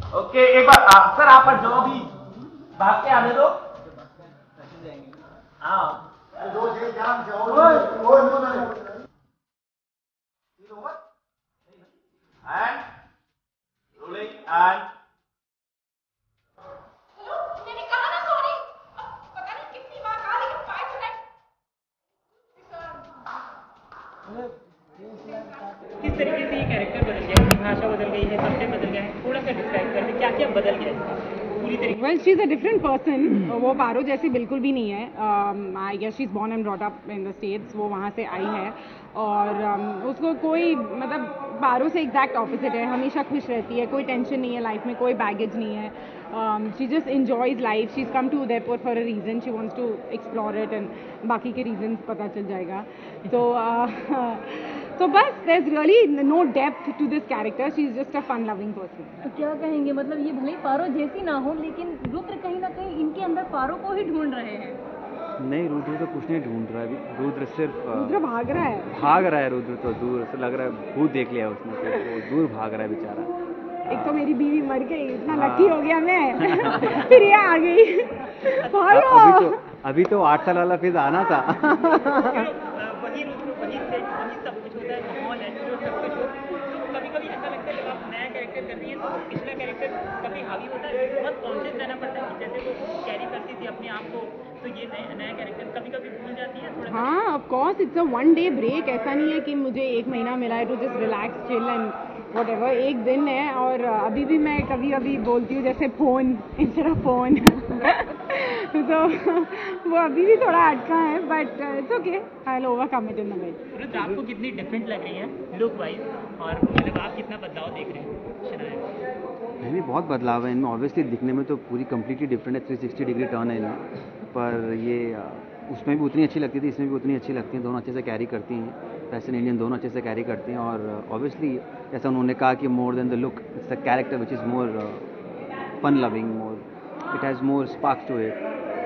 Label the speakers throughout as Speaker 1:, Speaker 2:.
Speaker 1: Okay, एक बार sir आप जो भी भाग के आने दो। हाँ and rolling and
Speaker 2: मैंने कहा ना सॉरी। पता नहीं कितनी बार कहा लेकिन 5 मिनट।
Speaker 3: किस तरीके से ये कैरेक्टर बदल गया, उसकी भाषा बदल गई है, सब्जेक्ट बदल गया है, थोड़ा सा डिस्क्राइब कर दें क्या क्या बदल गया है पूरी तरीके।
Speaker 4: Well she is a different person. वो पारो जैसी बिल्कुल भी नहीं है। I guess she is born and brought up in the States. वो वहाँ से आई है और उसको कोई मतलब पारो से एग्जैक्ट ऑपोजिट है। हमेशा खुश रहती है, कोई टेंशन नहीं है लाइफ में, कोई बैगेज नहीं है। She just enjoys life. She is come to Udaipur for a reason. She wants to explore it and बाकी के रीजन पता चल जाएगा। तो बस there's really no depth to this character. She is just a fun loving person.
Speaker 5: तो क्या कहेंगे, मतलब ये भले ही पारो जैसी ना हो लेकिन रुद्र कहीं ना कहीं इनके अंदर पारो को ही ढूंढ रहे हैं।
Speaker 6: नहीं, रुद्र तो कुछ नहीं ढूंढ रहा है अभी। रुद्र सिर्फ
Speaker 4: रुद्र भाग रहा है।
Speaker 6: रुद्र तो दूर से लग रहा है, भूत देख लिया उसने तो वो दूर भाग रहा है बेचारा।
Speaker 4: एक तो मेरी बीवी मर गई, इतना लकी हो गया मैं। फिर ये आ गई। भागो।
Speaker 6: अभी तो 8 साल वाला फिर आना था।
Speaker 3: वही रुद्र, वही सेट, वही सब कुछ होता है, माहौल है, जो सब कुछ हो। तो कभी कभी ऐसा लगता है जब आप नया कैरेक्टर कर रही हैं तो पिछला कैरेक्टर कभी हावी होता है, बहुत कॉन्शियस रहना पड़ता है कि जैसे वो कैरी करती थी अपने आप को, तो ये नया कैरेक्टर कभी कभी भूल जाती है थोड़ा।
Speaker 4: हाँ of course, it's a 1 day break. ऐसा नहीं है कि मुझे 1 महीना मिला है to just relax, chill and whatever. एक दिन है और अभी भी मैं कभी कभी बोलती हूँ जैसे फोन इंस्टेड ऑफ फोन। तो वो अभी भी थोड़ा अटका है but it's okay, I will overcome it in the wait.
Speaker 3: Rudra आपको कितनी डिफरेंट लग रही है लुक वाइज, और मतलब आप कितना बदलाव देख रहे हैं शनाया?
Speaker 6: नहीं, बहुत बदलाव है इनमें। ऑब्वियसली दिखने में तो पूरी कम्प्लीटली डिफरेंट है, 360 डिग्री टर्न है इनमें। पर ये उसमें भी उतनी अच्छी लगती थी, इसमें भी उतनी अच्छी लगती हैं। दोनों अच्छे से कैरी करती हैं, फैशन इंडियन दोनों अच्छे से कैरी करती हैं। और ऑब्वियसली जैसा उन्होंने कहा कि more than the look, it's the character which is more fun loving, more it has more spark to it.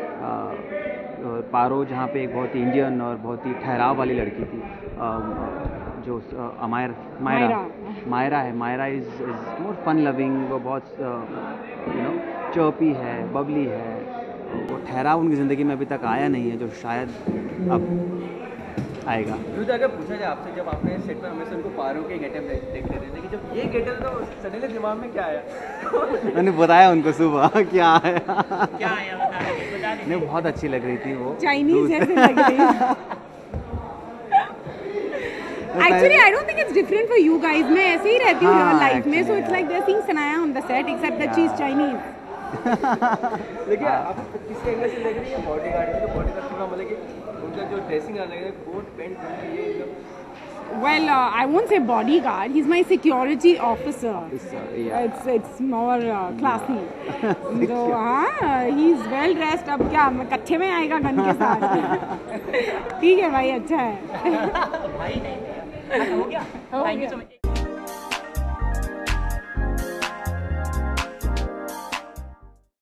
Speaker 6: Paro जहाँ पे एक बहुत ही इंडियन और बहुत ही ठहराव वाली लड़की थी, जो मायरा है, Myra is more fun loving. वो बहुत चर्पी है, बबली है। वो ठहराव उनकी ज़िंदगी में अभी तक आया नहीं है, जो शायद अब आएगा।
Speaker 7: रुद्र, अगर पूछा जाए आपसे, जब आपने सेट पर हमेशा उनको पारो के गेटअप देखते थे, लेकिन जब ये गेटअप तो सडनली दिमाग में क्या आया?
Speaker 6: मैंने बताया उनको सुबह क्या आया।
Speaker 3: क्या आया बता दीजिए।
Speaker 6: नहीं, बहुत अच्छी लग रही थी वो,
Speaker 4: चाइनीज जैसे लग रही है। Actually, I don't think it's different for you guys. मैं ऐसे ही रहती हूँ real life में, so it's like they're seeing Sanaya on the set, except that she's Chinese.
Speaker 7: लेकिन आप किसी एंगल से देख रही है बॉडीगार्ड, तो बॉडीगार्ड थोड़ा मतलब कि उनका जो ड्रेसिंग अलग है, कोट पैंट ये
Speaker 4: Well, I won't say bodyguard. He's my security officer.
Speaker 6: Yeah.
Speaker 4: It's more classy. So he's well dressed. अब क्या कच्चे में आएगा गन के साथ? ठीक है भाई, अच्छा है।
Speaker 3: भाई नहीं हो गया। Thank you so much.